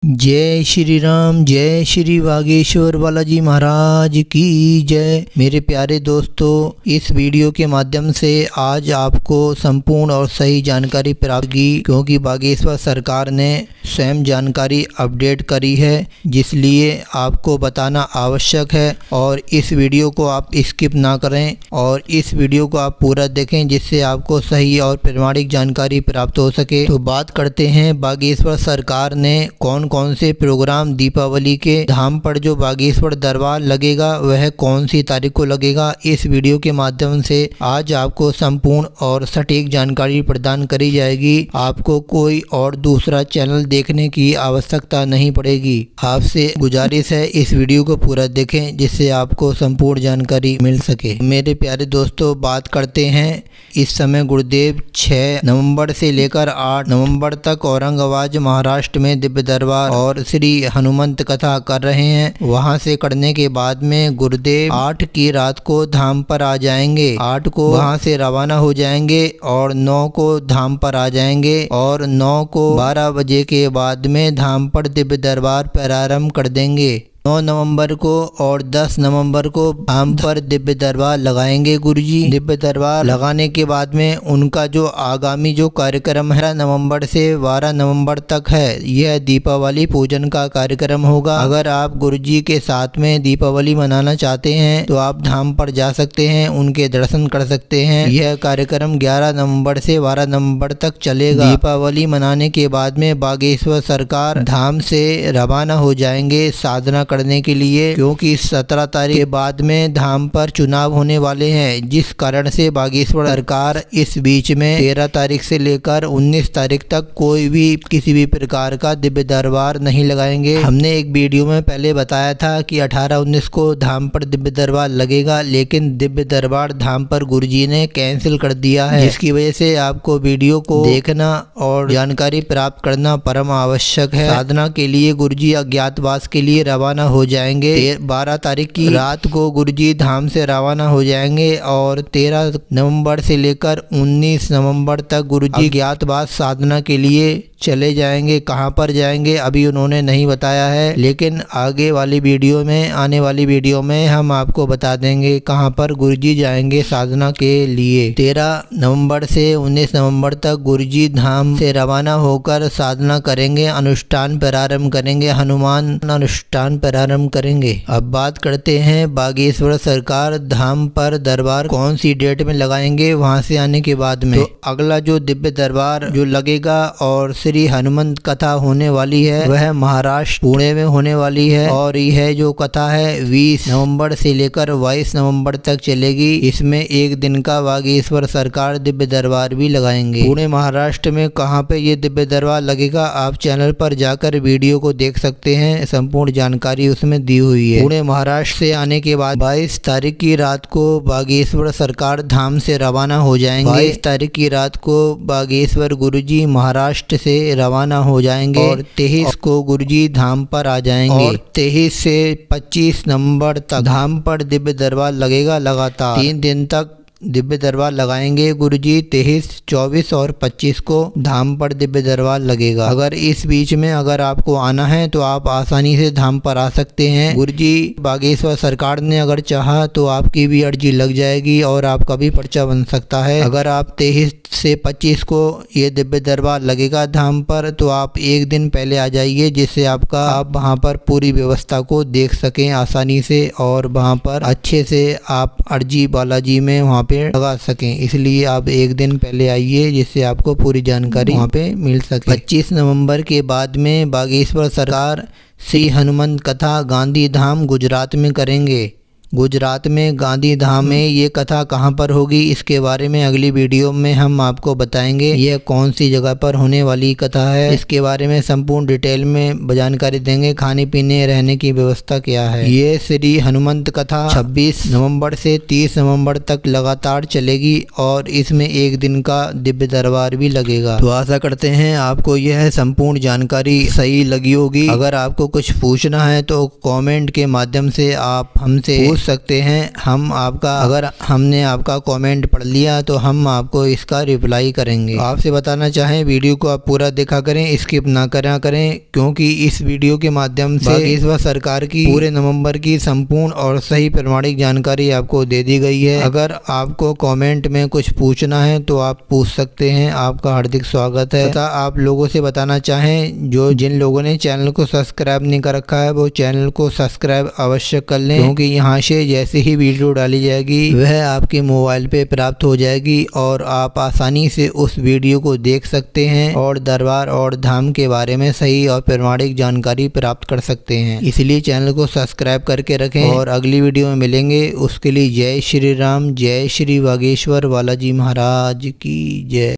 जय श्री राम, जय श्री बागेश्वर बालाजी महाराज की जय। मेरे प्यारे दोस्तों, इस वीडियो के माध्यम से आज आपको संपूर्ण और सही जानकारी प्राप्त की, क्योंकि बागेश्वर सरकार ने स्वयं जानकारी अपडेट करी है, जिसलिए आपको बताना आवश्यक है। और इस वीडियो को आप स्किप ना करें और इस वीडियो को आप पूरा देखें, जिससे आपको सही और प्रामाणिक जानकारी प्राप्त हो सके। तो बात करते हैं बागेश्वर सरकार ने कौन कौन से प्रोग्राम दीपावली के धाम पर जो बागेश्वर दरबार लगेगा वह कौन सी तारीख को लगेगा। इस वीडियो के माध्यम से आज आपको संपूर्ण और सटीक जानकारी प्रदान करी जाएगी। आपको कोई और दूसरा चैनल देखने की आवश्यकता नहीं पड़ेगी। आपसे गुजारिश है इस वीडियो को पूरा देखें, जिससे आपको संपूर्ण जानकारी मिल सके। मेरे प्यारे दोस्तों, बात करते हैं इस समय गुरुदेव 6 नवंबर से लेकर 8 नवंबर तक औरंगाबाद महाराष्ट्र में दिव्य दरबार और श्री हनुमंत कथा कर रहे हैं। वहां से करने के बाद में गुरुदेव 8 की रात को धाम पर आ जाएंगे। 8 को वहां से रवाना हो जाएंगे और 9 को धाम पर आ जाएंगे और 9 को 12 बजे के बाद में धाम पर दिव्य दरबार प्रारंभ कर देंगे। 9 नवंबर को और 10 नवंबर को धाम पर दिव्य दरबार लगाएंगे गुरुजी। दिव्य दरबार लगाने के बाद में उनका जो आगामी जो कार्यक्रम है 9 से 12 नवंबर तक है, यह दीपावली पूजन का कार्यक्रम होगा। अगर आप गुरुजी के साथ में दीपावली मनाना चाहते हैं तो आप धाम पर जा सकते हैं, उनके दर्शन कर सकते हैं। यह कार्यक्रम 11 नवंबर से 12 नवंबर तक चलेगा। दीपावली मनाने के बाद में बागेश्वर सरकार धाम से रवाना हो जाएंगे साधना करने के लिए, क्योंकि 17 तारीख के बाद में धाम पर चुनाव होने वाले हैं, जिस कारण से बागेश्वर सरकार इस बीच में 13 तारीख से लेकर 19 तारीख तक कोई भी किसी भी प्रकार का दिव्य दरबार नहीं लगाएंगे। हमने एक वीडियो में पहले बताया था कि 18-19 को धाम पर दिव्य दरबार लगेगा, लेकिन दिव्य दरबार धाम पर गुरुजी ने कैंसिल कर दिया है, जिसकी वजह से आपको वीडियो को देखना और जानकारी प्राप्त करना परम आवश्यक है। साधना के लिए गुरुजी अज्ञातवास के लिए रवाना हो जाएंगे। 12 तारीख की रात को गुरुजी धाम से रवाना हो जाएंगे और 13 नवंबर से लेकर 19 नवंबर तक गुरुजी अज्ञातवास साधना के लिए चले जाएंगे। कहां पर जाएंगे अभी उन्होंने नहीं बताया है, लेकिन आगे वाली वीडियो में, आने वाली वीडियो में हम आपको बता देंगे कहां पर गुरुजी जाएंगे साधना के लिए। 13 नवंबर से 19 नवंबर तक गुरुजी धाम से रवाना होकर साधना करेंगे, अनुष्ठान प्रारंभ करेंगे, हनुमान अनुष्ठान प्रारंभ करेंगे। अब बात करते हैं बागेश्वर सरकार धाम पर दरबार कौन सी डेट में लगाएंगे वहां से आने के बाद में। तो अगला जो दिव्य दरबार जो लगेगा और श्री हनुमंत कथा होने वाली है, वह महाराष्ट्र पुणे में होने वाली है और यह जो कथा है 20 नवंबर से लेकर 22 नवंबर तक चलेगी। इसमें एक दिन का बागेश्वर सरकार दिव्य दरबार भी लगाएंगे। पुणे महाराष्ट्र में कहाँ पे ये दिव्य दरबार लगेगा, आप चैनल पर जाकर वीडियो को देख सकते हैं, संपूर्ण जानकारी उसमें दी हुई है। पुणे महाराष्ट्र से आने के बाद 22 तारीख की रात को बागेश्वर सरकार धाम से रवाना हो जाएंगे। 22 तारीख की रात को बागेश्वर गुरुजी महाराष्ट्र से रवाना हो जाएंगे और 23 को गुरुजी धाम पर आ जाएंगे और 23 से 25 नवंबर तक धाम पर दिव्य दरबार लगेगा। लगातार 3 दिन तक दिव्य दरबार लगाएंगे गुरुजी। 23, 24 और 25 को धाम पर दिव्य दरबार लगेगा। अगर इस बीच में अगर आपको आना है तो आप आसानी से धाम पर आ सकते हैं। गुरुजी बागेश्वर सरकार ने अगर चाहा तो आपकी भी अर्जी लग जाएगी और आपका भी पर्चा बन सकता है। अगर आप 23 से 25 को ये दिव्य दरबार लगेगा धाम पर, तो आप एक दिन पहले आ जाइए, जिससे आप वहाँ पर पूरी व्यवस्था को देख सकें आसानी से और वहाँ पर अच्छे से आप अर्जी बालाजी में वहाँ लगा सकें। इसलिए आप एक दिन पहले आइए, जिससे आपको पूरी जानकारी वहाँ पे मिल सके। 25 नवंबर के बाद में बागेश्वर सरकार श्री हनुमंत कथा गांधी धाम गुजरात में करेंगे। गुजरात में गांधी धाम में ये कथा कहाँ पर होगी, इसके बारे में अगली वीडियो में हम आपको बताएंगे। यह कौन सी जगह पर होने वाली कथा है, इसके बारे में संपूर्ण डिटेल में जानकारी देंगे। खाने पीने रहने की व्यवस्था क्या है। ये श्री हनुमंत कथा 26 नवंबर से 30 नवंबर तक लगातार चलेगी और इसमें एक दिन का दिव्य दरबार भी लगेगा। तो आशा करते हैं आपको यह संपूर्ण जानकारी सही लगी होगी। अगर आपको कुछ पूछना है तो कमेंट के माध्यम से आप हमसे पूछ सकते हैं। हम आपका अगर हमने आपका कमेंट पढ़ लिया तो हम आपको इसका रिप्लाई करेंगे। आपसे बताना चाहें वीडियो को आप पूरा देखा करें, स्किप ना करें, क्योंकि इस वीडियो के माध्यम से इस बार सरकार की पूरे नवंबर की संपूर्ण और सही प्रमाणिक जानकारी आपको दे दी गई है। अगर आपको कमेंट में कुछ पूछना है तो आप पूछ सकते हैं, आपका हार्दिक स्वागत है। तथा आप लोगों से बताना चाहें जिन लोगों ने चैनल को सब्सक्राइब नहीं कर रखा है वो चैनल को सब्सक्राइब अवश्य कर लें, क्योंकि यहाँ से जैसे ही वीडियो डाली जाएगी वह आपके मोबाइल पे प्राप्त हो जाएगी और आप आसानी से उस वीडियो को देख सकते हैं और दरबार और धाम के बारे में सही और प्रमाणिक जानकारी प्राप्त कर सकते हैं। इसलिए चैनल को सब्सक्राइब करके रखें और अगली वीडियो में मिलेंगे। उसके लिए जय श्री राम, जय श्री बागेश्वर बालाजी महाराज की जय।